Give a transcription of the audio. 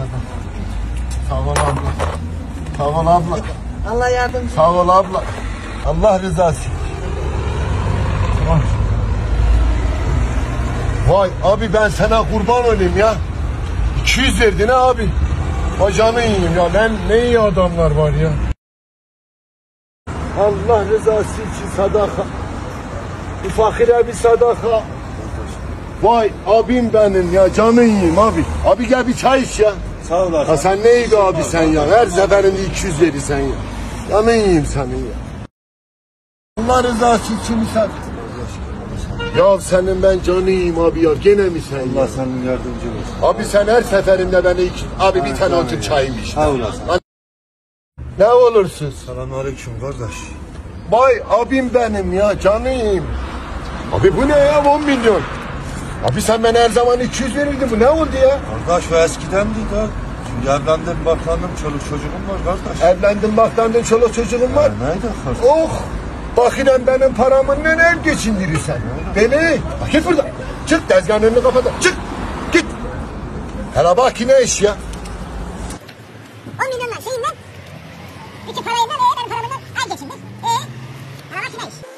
Sağ ol abla. Sağ ol abla. Allah yardımcı. Sağ ol abla. Allah rızası için. Vay abi ben sana kurban olayım ya. 200 verdin ha abi. Bacanı yiyeyim ya. Ne iyi adamlar var ya. Allah rızası için sadaka. Bu fakire bir sadaka. Vay abim benim ya, canın yiyeyim abi. Abi gel bir çay iç ya. Sağ olasın. Ha sen ne iyi bir abi sen ya. Her seferinde 200 verirsen ya. Canın yiyeyim senin ya. Allah rızası için misal. Ya senin ben canı yiyeyim abi ya. Gene mi sen Allah ya? senin yardımcı olsun. Abi sen her seferinde beni abi bir tane otur çayım işte. Sağ olasın. Ne olursunuz? Selamünaleyküm kardeş. Vay abim benim ya, canı yiyeyim. Abi bu ne ya, 10 milyon. Abi sen bana her zaman 200 verirdin, bu ne oldu ya? Kardeş o eskidendi de. Şimdi evlendim, baklandım, çoluk çocuğum var kardeş. Evlendim, baktandın, çoluk çocuğun var. Neydi kardeş? Oh! Bak yine benim paramın ne geçindirirsen. Beni, bak git buradan. Çık, tezgahın önünü kapat. Çık, git. Hele bak yine iş ya. 10 milyonlar şeyinden, iki parayla ben paramdan ay geçindik. Para bak ne iş?